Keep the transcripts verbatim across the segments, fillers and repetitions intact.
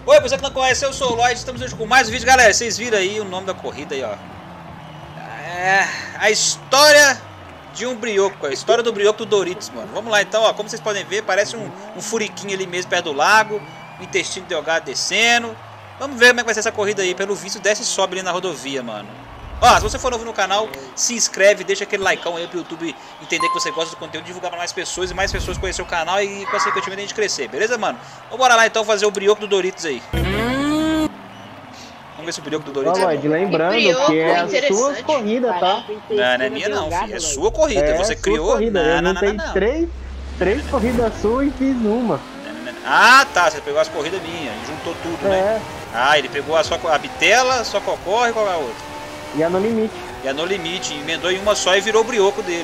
Oi, você que não conhece, eu sou o Lloyd, estamos hoje com mais um vídeo. Galera, vocês viram aí o nome da corrida aí, ó. É a história de um brioco, a história do brioco do Doritos, mano. Vamos lá então, ó, como vocês podem ver, parece um, um furiquinho ali mesmo perto do lago, o intestino delgado descendo. Vamos ver como é que vai ser essa corrida aí, pelo visto desce e sobe ali na rodovia, mano. Ó, se você for novo no canal, se inscreve, deixa aquele likeão aí pro YouTube entender que você gosta do conteúdo, divulgar pra mais pessoas e mais pessoas conhecer o canal e consequentemente a gente crescer, beleza, mano? Então bora lá então fazer o brioco do Doritos aí. Vamos ver se o brioco do Doritos Ó, Lloyd, lembrando que é a sua corrida, tá? Não, não é minha não, filho, é sua corrida, É você sua criou... corrida. Não, Eu não, não, montei não, não. três, três corridas suas e fiz uma. Ah, tá, você pegou as corridas minhas e juntou tudo, né? É, Ah, ele pegou a, sua, a bitela, só cocó e qual é a outra? e a No Limite. E a No Limite, emendou em uma só e virou o brioco dele.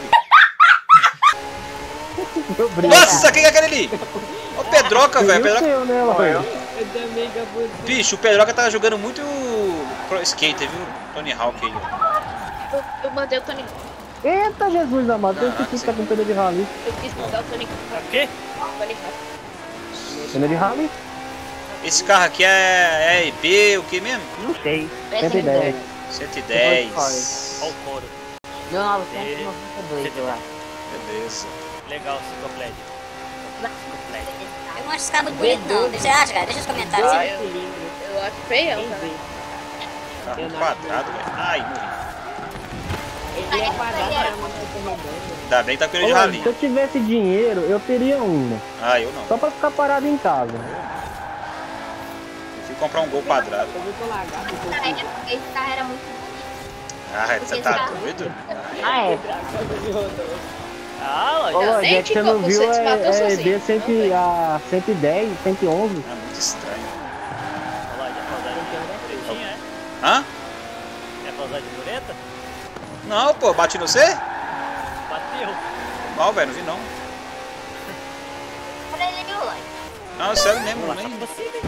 Meu brinco. Nossa, quem é aquele ali? Ô Pedroca, velho, E o Pedroca... seu, né, Lloyd? Eu também acabou de... Bicho, o Pedroca tá jogando muito pro skater, viu? Tony Hawk aí, ó. Eu, eu mandei o Tony... Eita, Jesus amado, eu Ah, esqueci que sim. tá com pneu de rally. Eu quis mandar o Tony... O quê? Tony... Pneu de rally? Esse carro aqui é, é I B, o que mesmo? Não sei. cento e dez. cento e dez. Olha o couro. mil novecentos e noventa e dois, eu acho. Beleza. Legal, cicloplédio. Eu não acho esse carro muito bonito, não. O que você acha, cara? Deixa nos comentários aí. Eu acho feião, cara. Carro muito quadrado, velho. Ai, morri. Ele é quadrado, é uma coisa redonda. Ainda bem que tá com pneu de Ô, Lloyd, rally. se eu tivesse dinheiro, eu teria uma. Ah, eu não. Só pra ficar parado em casa. Eu fui comprar um gol quadrado. Eu vou colagar, porque eu Cara, fiz- esse carro era muito bonito. Ah, você tá doido? Ah, é. Ah, Ô, olha. Lloyd, é que você não Você viu, se matou é, é sozinho. D cem, a cento e dez, cento e onze. É muito estranho. Olha lá, já causar de muretinha, é? Hã? Quer causar de mureta? Não, pô, bati no você? Bateu. Mal, velho, não vi não. Olha ele ali, o Lloyd. Não, sério mesmo, Lá nem... pra você, né?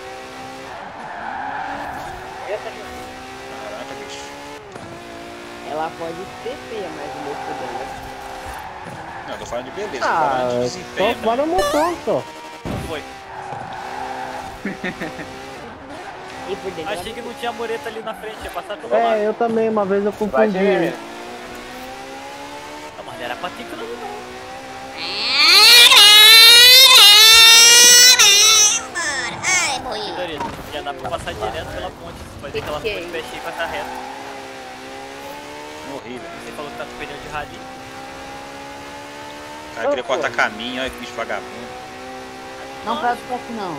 Caraca, bicho. Ela pode ser feia, mas o meu dela. Não, eu tô falando de beleza, tô Ah, falando de só desempenho. né? para o motor, só. Não foi. E por dentro Achei que não tinha mureta ali na frente, ia passar pelo lado. É, eu também, uma vez eu confundi. Ah, mas era pra ter que não. Ai, morri. Dorito, já dá pra passar direto pela ponte. Fazer aquela Que ponte fechar e passar reto. Morri, velho. Você falou que tá com pneu de rally. O cara queria cortar caminho, olha que bicho vagabundo. não vai ficar assim, não.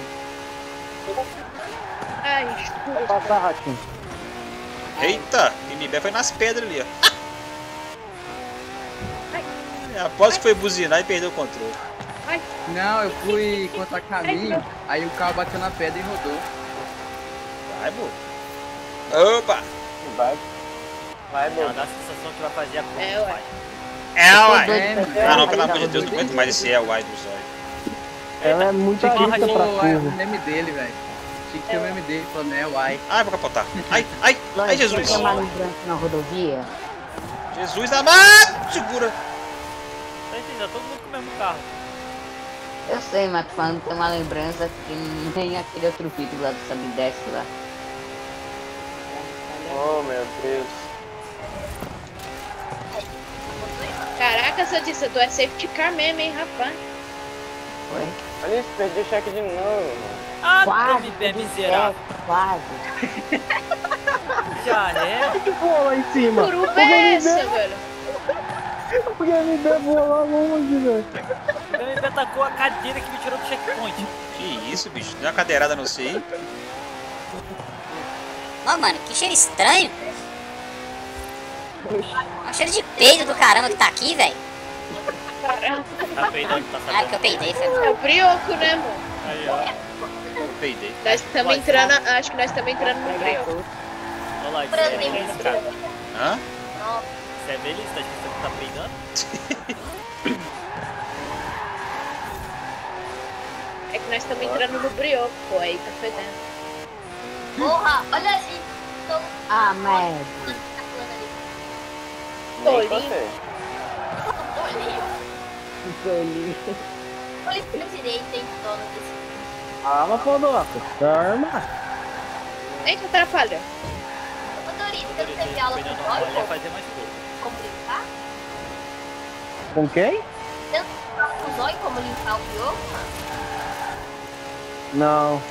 Ai, Vou passar, Ratinho. Eita, o M B foi nas pedras ali, ó. É, Após que foi buzinar e perdeu o controle. Não, eu fui contra caminho, aí o carro bateu na pedra e rodou. Vai, pô. Opa! Vai. Vai, Ela dá a sensação que vai fazer a curva. É, ué. vai. É, uai. É, Ah, não, pelo amor de Deus, não aguento mais esse é o uai do zóio. Ela é muito tinha que arista pra pôr o curva. meme dele, velho. Tinha que ter o meme dele, falando, é, uai. Ai, vou capotar. Ai, ai, ai, Lloyd, Jesus. quer ter uma lembrança na rodovia? Jesus amado! Segura. Tá entendendo? Todo mundo com o mesmo carro. Eu sei, mas quando tem uma lembrança que nem aquele outro vídeo lá do Subdesce lá. Oh, meu Deus. Caraca, seu disse, tu é safety car mesmo, hein, rapaz? Foi? Olha isso, perdi o cheque de novo, mano. Ah, Quase. M B tudo miserável. certo, Quase. Já é. Que voou lá em cima? Curuba é essa, velho? Porque a M B voou lá longe, velho. O M B tacou a cadeira que me tirou do checkpoint. Que isso, bicho? Deu uma cadeirada no C aí. Ó, mano, que cheiro estranho. É um cheiro de peido do caramba que tá aqui, velho. Tá peidando, tá Ah, porque sabendo. eu peidei, foi É mal. o brioco, né, mano? Aí, ó. Eu peidei. Nós estamos entrando, acho que nós estamos entrando no brioco. Olha lá, você é feliz, cara. Hã? Você é feliz? Tá esquecendo que tá peidando? É que nós estamos entrando no brioco, pô, aí tá fedendo. Porra, olha ali. Tô Ah, merda. tá pulando ali. Tolinho. Tolinho. Tolinho. Olha, eu tirei, tem dono desse. Calma, Fondoca. Calma. Nem te atrapalha. Ô, Dorito, você Ele não teve aula com perdendo o a bola, ele ia Zóio? fazer mais gol. Como limpar? Com quem? Você não teve aula com o Zóio como limpar o brioco, mano? Não.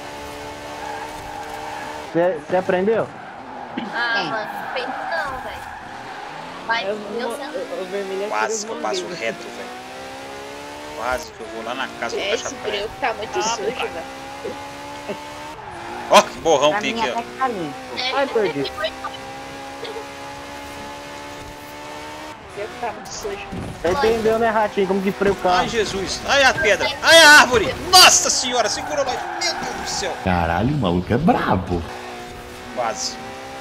Você aprendeu? Ah, Quem? mano, não fez não, velho. Mas Eu eu vou- sendo... o vermelho é Quase que eu tiro passo mangueira. reto, velho. Quase que eu vou lá na casa do Esse Cachapé. brioco tá muito Ah, sujo, pai. velho. Ó, que borrão Pra tem mim aqui, até ó. que tá limpo. Ai, perdi. O brioco tá muito sujo. Você entendeu, né, Ratinho? Como que freia o Ai, carro? Jesus. Ai, a pedra. Ai, a árvore. Nossa senhora, segura lá. Meu Deus do céu. Caralho, o maluco é brabo. Quase.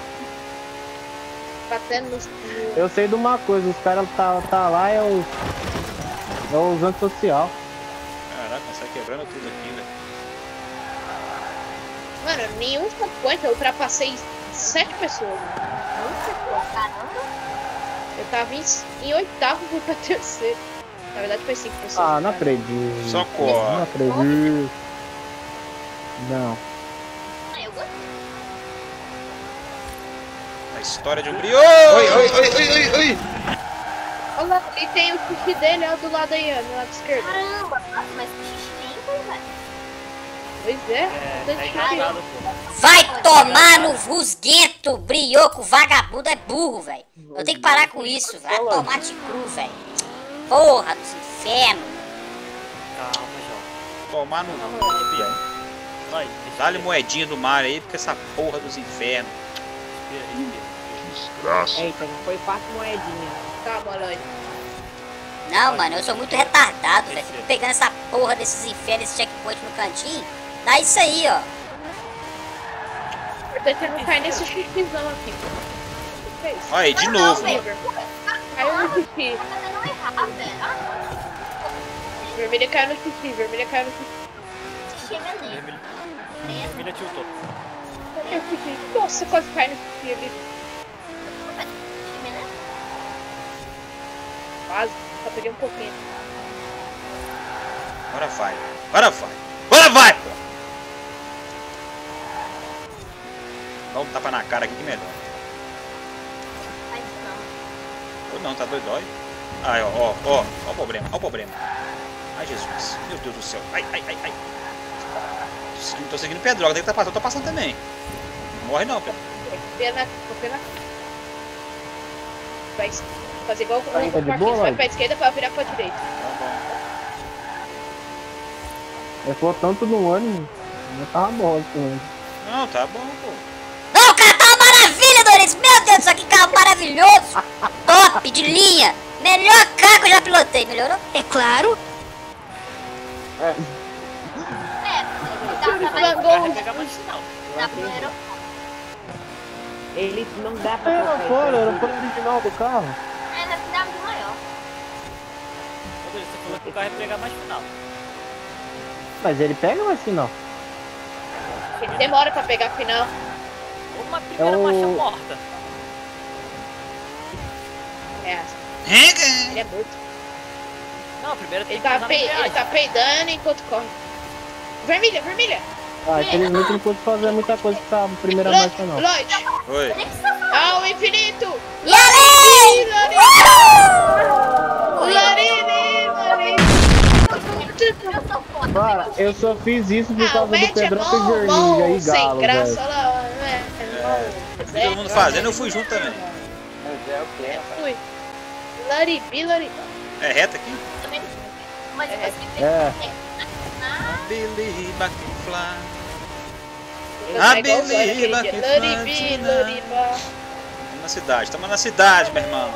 Batendo nos... Eu sei de uma coisa, os caras tá, tá lá é os. É os antissocial. Caraca, sai quebrando tudo aqui, velho. Mano, nenhum checkpoint eu ultrapassei sete pessoas. Mano. Caramba. Eu tava em, em oitavo, fui pra terceiro. Na verdade foi cinco pessoas. Ah, não cara. acredito. Não Socorro. acredito. Não. Ah, eu gostei. A história de um brioco. Oi, oi, oi, oi, oi, oi. Olha lá, e tem o sushi dele, ó, do lado aí, ó, do lado esquerdo. Caramba, nossa, mas que xixi limpo, hein, velho? Pois é, É, tem tá sushi. enganado, pô. Vai tomar no rusguento, brioco, vagabundo é burro, velho. Eu tenho que parar com isso, vai tomar de cru, velho. Porra dos infernos. Calma, João. Tomar no. Vai, Dá-lhe moedinha do mar aí, porque essa porra dos infernos. respira, respira. Desgraça. Eita, já foi quatro moedinhas. Calma, Lloyd. Não, mano, eu sou muito retardado, velho. Fico pegando essa porra desses infernos, esse checkpoint no cantinho. Dá isso aí, ó. O importante é não cair nesse xixizão aqui. O que é isso? Olha aí, de novo. Caiu no xixi. Tá fazendo errado, velho. Ah, Vermelha caiu no xixi, vermelha caiu no xixi. xixi é beleza. Vermelho. Vermelho tiltou. Cadê o xixi? Nossa, quase cai no xixi ali. Xixi beleza? Quase, só peguei um pouquinho. Agora vai. Agora vai. Agora vai, pô. Dá um tapa na cara aqui que melhor. Faz isso não. Ou não, tá doido, dói. Ai, ó, ó, ó. Ó o problema, ó o problema. Ai, Jesus. Meu Deus do céu. Ai, ai, ai, ai. Tô seguindo, tô seguindo Pedroca, tem que tá passando, tô passando também. Não morre não, Pedro. Pena, pena. Vai fazer igual o Aí, tá de Marquinhos, boa, vai Lloyd? pra esquerda pra virar pra direita. Tá bom. Eu sou tanto no ânimo. Não tava bom esse ânimo. Não, tá bom, pô. Não, o carro tá uma maravilha, Doris. Meu Deus do céu, que carro maravilhoso. Top, de linha. Melhor carro que eu já pilotei. Melhorou? É claro. É. É, Vai pegar mais final. dá pro aeroporto. Ele não dá pra Era trocar fora, isso era aqui. fora original do carro. É, na cidade do maior. Ô, Doris, você falou que o carro ia pegar mais final. Mas ele pega ou assim não? Ele demora pra pegar a final. Uma primeira É o- marcha morta. É, ele é morto. Não, a primeira tem Ele que tá, usar na pe... ele embreagem. tá peidando enquanto corre. Vermelha, vermelha! Ah, infelizmente não pude fazer muita coisa com essa primeira marcha não. Lloyd! Oi. Ao infinito! E além! Larini, Larini! Eu sou foda. Cara, eu só fiz isso por Ah, o causa do match é Pedroca e bom, Vermelha bom, e sem Galo, graça, velho. olha lá, né? Vi todo mundo fazendo, eu fui junto também. Fui. Laribi, Laribi. É reto aqui? Mas depois que É. Believe I can fly. Eu Ah, pego igual o Lloyd beleza, aquele dia. que Laribi, fatina. Lariba. Estamos na cidade, estamos na cidade, meu irmão.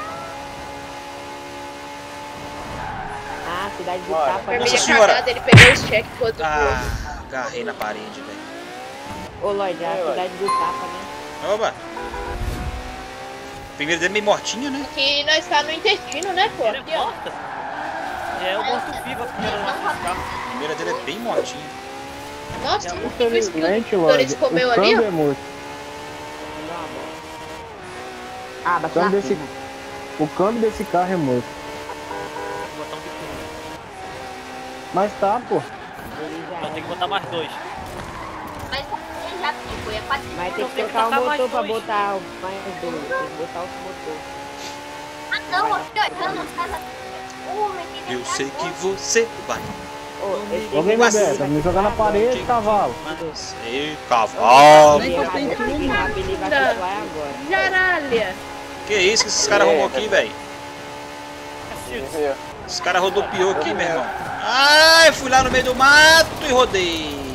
Ah, cidade do Bora. tapa. né? Vermelha senhora. cagada, ele pegou os cheques quando Ah, agarrei na parede, velho. Ô, Lloyd, é a cidade do tapa, né? Oba. Primeiro dele meio mortinho, né? que nós tá no intestino, né, pô? Ela é Aqui, ó. morta. Já é o morto-vivo a primeira marcha desse carro. A primeira dele é bem mortinho. Nossa, o que foi isso que Infelizmente, o Lloyd, Doris o comeu ali, câmbio ó? é morto. Não dá uma bola. Ah, O bate câmbio na desse, cima. o câmbio desse carro é morto. Vou botar um biquinho. Mas tá, pô. Ele já Então tem que botar mais dois. Mas ele já ficou, é quatro. Mas tem Não, que tem que trocar o botar mais motor pra dois. botar mais dois. Tem que botar outro motor. Ah, não, aqui, ó, tá nas casas. Uh, mas tem Eu sei que você vai. Ô, esse Ô, vem, Mas- Bebeto, me jogar na parede, cavalo. Ei, cavalo. Nem que eu tenho tudo. ele vai pular agora. Jaralha. Que isso que esses caras arrumou aqui, velho? Cacildes. Os caras rodopiou aqui, meu irmão. Ai, fui lá no meio do mato e rodei.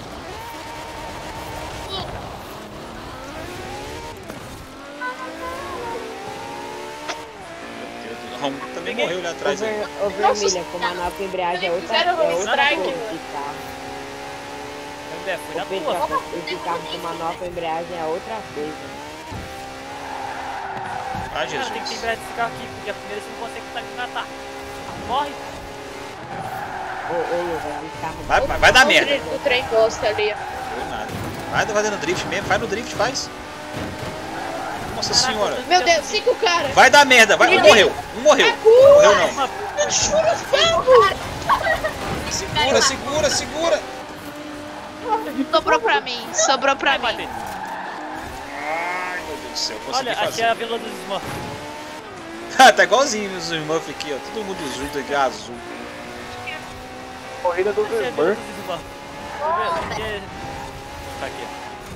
Meu Deus do céu, também morreu ali atrás. aí. Over, overmilha com manopla e embreagem é outra, Fizeram é um outra strike, coisa mano. de carro. Bebê, fui na O Pedro tua. já falou, esse carro com manopla e embreagem é outra coisa. Ai, Cara, tem que Jesus. lembrar desse carro aqui, porque a primeira você não consegue me matar. Morre. Ô, ô, Lucas, esse carro... Vai, vai, vai dar O merda. trem- O trem gosta ali. Deu nada. Vai fazendo drift mesmo, faz no drift, faz. Nossa senhora. Meu Deus, cinco caras. Vai dar merda, vai. Um morreu, um morreu. Não morreu não. Segura, segura, segura. Sobrou pra mim, sobrou pra Vai mim. bater. Ai, meu Deus do céu, consegui Olha, achei fazer. a vila dos Smurfs. Tá igualzinho os Smurfs aqui, ó. Todo mundo junto aqui, azul. Corrida do Achei a vila Smurf. dos Smurfs. Deixa eu ver, tá aqui.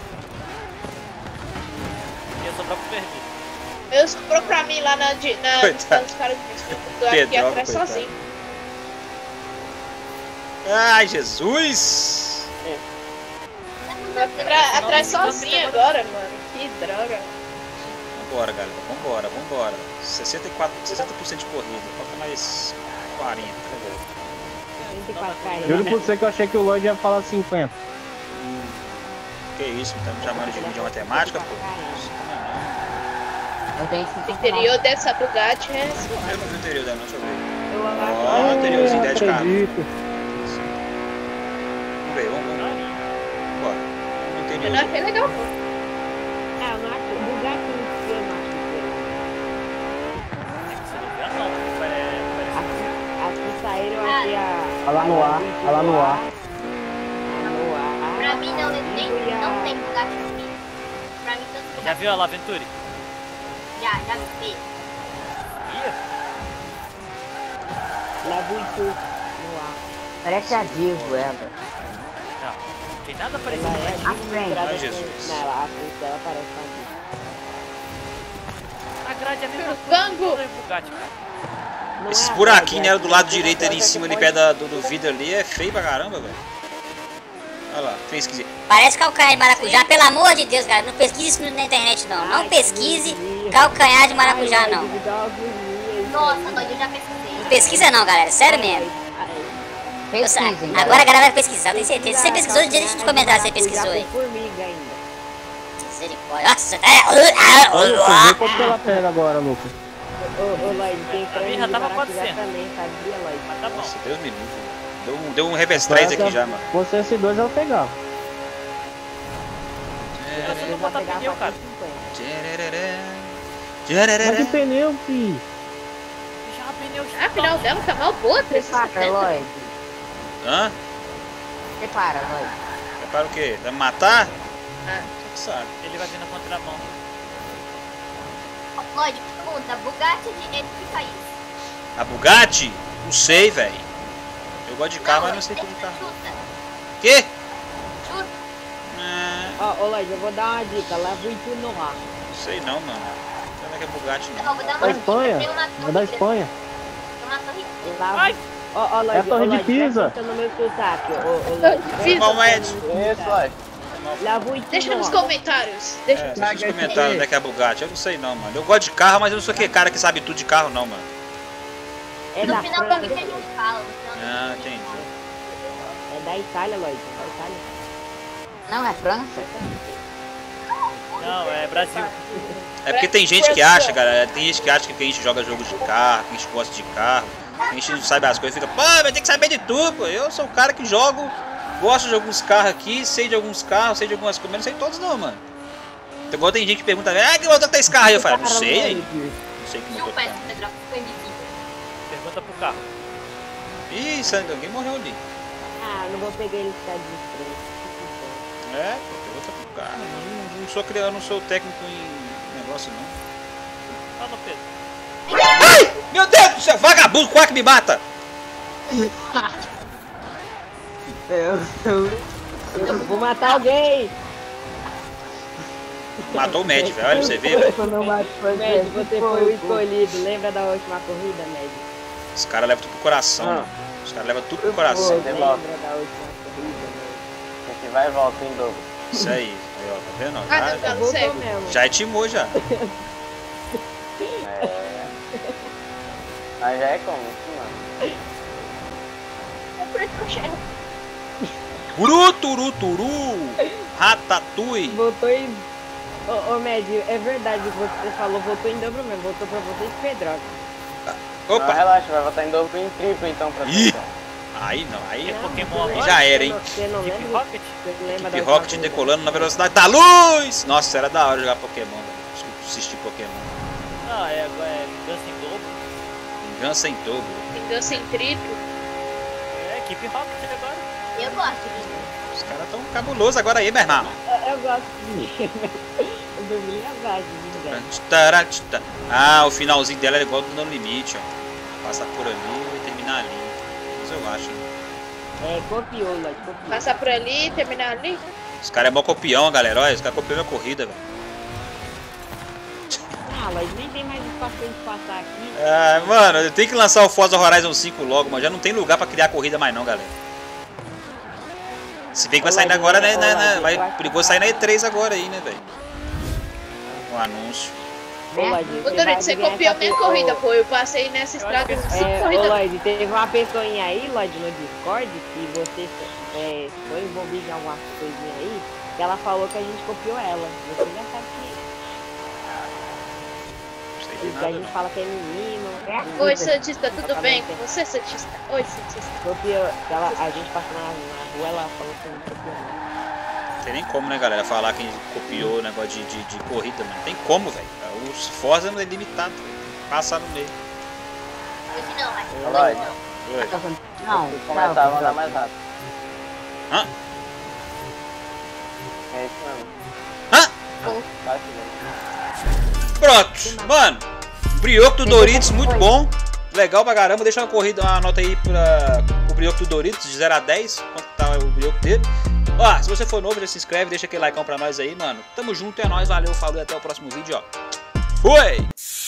Ia sobrar pro perdido. Eu sobrou pra mim lá na. de- na Coitado. nos caras do aqui Pedro, atrás coitado. sozinho. Ai, Jesus. Atra- Atrás sozinho agora, mano. Que droga. Vambora, galera. Vambora, vambora. sessenta e quatro, sessenta por cento de corrida. Falta mais quarenta. trinta e quatro km. Juro por você que eu achei que o Lloyd ia falar cinquenta. Que isso, tá me chamando de vídeo matemática, pô? Eu tenho O que interior dessa Bugatti é Eu não vi o interior dela, não, deixa eu ver. Eu Ó, interiorzinho dez de carro. acredito. Vamos ver, vamos, vamos. Bora. Vamos no Eu interior. não achei legal. não. Ah, eu não acho... Bugatti eu não acho que Você não vê a não, porque parece... parece... As que saíram, eu achei a... Olha lá no ar, olha lá no ar. A no ar. Pra mim não, nem, E a- não tem Bugatti aqui. Pra mim tanto Já viu a Laventure? Já, já vi. Ih, Labuitu no ar. Parece a Divo, ela. não. Não tem nada parecido Ela com é a à frente. misturada Ai, com- Jesus. Não, ela, a frente dela parece com a Divo. A grade é a mesma Vango! coisa do Bugatti, cara. Não Esse é a buraquinho grade, né, é do lado a direito ali em coisa cima, que ali pode- perto da- do, do vidro ali, é feio pra caramba, velho. Olha lá, fez esquisito. Parece calcanhar de maracujá. Pelo amor de Deus, galera. Não pesquise isso na internet, não. Não pesquise calcanhar de maracujá, não. Nossa, doido, eu já pesquisei. Não pesquisa, não, galera. Sério mesmo. Eu sa- Pesquisem, Agora a galera vai pesquisar, tenho certeza. Se você pesquisou, deixa nos comentários se você pesquisou aí. Formiga ainda. Misericórdia. Nossa, Ô, Lucas, vê quanto que ela pega agora, Lucas. Ô, ô, Lloyd, tem Pra mim frango já de tava maracujá quatrocentos. também, sabia, Lloyd? Mas tá bom. Nossa, Deus me livre. Deu, um- deu um reverse três aqui já, mano. Você esse dois ela pegava. Eu só não botar Pegar pneu, cara. Mas que pneu, filho? Já o pneu Ah, afinal dela tá mal boa, três Separa, Lloyd. Hã? Separa, Lloyd. Prepara o quê? Vai me matar? Ah. Você sabe. Ele vai vir na contramão. Lloyd, pergunta, Bugatti de é de que país? A Bugatti? Não sei, velho. Eu gosto de carro, mas não sei tudo de carro. Chuta, Quê? chuta. É, Ó, ô, Lloyd, eu vou dar uma dica. Labuitu no ar. não sei não, mano. Não é que é Bugatti, não. Ó, vou dar uma Da dica, Espanha. tem uma É da torre- Espanha. tem uma torre- Lá- Ai! Ó, ó, Lloyd, É a Torre ô, de Lloyd, Pisa. presta atenção no meu sotaque, ô, ô, Torre Lloyd. de Pisa. Mal Ed. Isso, Lloyd. Labuitu Deixa no nos ar. comentários. Deixa É, nos deixa nos comentários onde é que é a Bugatti. Eu não sei não, mano. Eu gosto de carro, mas eu não sou aquele cara que sabe tudo de carro, não, mano. É No da final pra França. mim que a gente fala. no final Ah, a gente entendi. fala. É da Itália, Lloyd. Da Itália. Não, é França? Não, é Brasil. É porque tem gente que acha, cara, tem gente que acha que a gente joga jogos de carro, que a gente gosta de carro, a gente não sabe as coisas, fica, pô, vai ter que saber de tudo, pô. Eu sou o cara que jogo, gosto de alguns carros aqui, sei de alguns carros, sei de algumas coisas, mas não sei todos não, mano. Então, igual tem gente que pergunta, ah, que motor que tem esse carro aí? Eu falo, não sei aí. Não sei que motor que Chupa, tem. essa pedra foi invisível. Pergunta pro carro. Ih, Sandro, alguém morreu ali. Ah, não vou pegar ele ficar de estresse. É, pô, eu vou pro carro. Não, não sou criado, não sou técnico em negócio não. Fala, Pedro. Ai! Meu Deus do céu, vagabundo, quase que me mata! Eu, eu, eu vou matar alguém! Matou o Mad, velho, olha pra você ver, velho. Mad, você foi o escolhido, lembra da última corrida, Mad? Os caras levam tudo pro coração, Ah. mano. Os caras levam tudo pro coração. Lembra da última corrida, Mad? A gente vai e volta em dobro. Isso aí, aí ó, tá vendo? Ah, Já, não, tá no cego. mesmo. já intimou já. É. Mas já é como, mano. Turu, turu, turu! Ratatouille! Voltou em... Ô, ô Médio, é verdade o que você falou, voltou em dobro mesmo, voltou pra você e Pedroca. Não, Opa! relaxa, vai voltar em dobro e em triplo então pra Ih! tentar. Aí não, aí É não. Pokémon Aí agora? já era, hein? Você não Keep lembra? Rocket? Você lembra da Keep última Rocket corrida? decolando na velocidade da luz! Nossa, era da hora jogar Pokémon, velho. Assistir Pokémon. Ah, é agora é Vingança em Dobro. Vingança em dobro. Vingança em triplo. É, Keep Rocket agora. Eu gosto disso. Os caras tão cabulosos agora aí, meu irmão. Eu, eu gosto de... Eu dormi abaixo de velho. Taratita. Ah, o finalzinho dela é igual do No Limite, ó. Passar por ali e terminar ali. Isso eu acho, né? É, copiou, Lloyd, copiou. Passar por ali e terminar ali. Os caras é mó copião, galera. Olha, os caras copiam minha corrida, velho. Ah, Lloyd, nem tem mais espaço pra gente passar aqui. Ah, mano, eu tenho que lançar o Forza Horizon cinco logo, mas já não tem lugar pra criar corrida mais não, galera. Se bem que vai sair agora, né, né, né, vai perigoso sair na E três agora aí, né, velho? O anúncio. Ô, Lloyd, Ô, vai Dorito, você ganhar copiou essa minha pe- corrida, ô, pô. Eu passei nessa estrada acho que- cinco É, ô corridas. Lloyd, teve uma pessoinha aí, Lloyd, no Discord, que você é, foi envolvido em alguma coisinha aí, que ela falou que a gente copiou ela. Você já sabe que, Não sei de que a nada, gente não. fala que é menino. Oi, Você- Santista, tudo Acabou bem de com ter- você, Santista? Oi, Santista. Copiou, que ela, a gente passou na, na rua, ela falou que a gente copiou. Não tem nem como, né, galera, falar que a gente copiou o negócio de, de, de corrida, mano. Tem como, velho. Os Forza não é limitado, velho. Passar no meio. Não, mas... Lloyd, Oi. Não, se começar a andar mais rápido. Hã? É isso mesmo. Hã? Tá aqui, velho. Pronto, mano. Brioco do Doritos, muito bom. Legal pra caramba. Deixa uma corrida, uma nota aí pra o Brioco do Doritos, de zero a dez. Quanto tá o Brioco dele. Ó, se você for novo, já se inscreve, deixa aquele like pra nós aí, mano. Tamo junto, é nóis, valeu, falou e até o próximo vídeo, ó. Fui!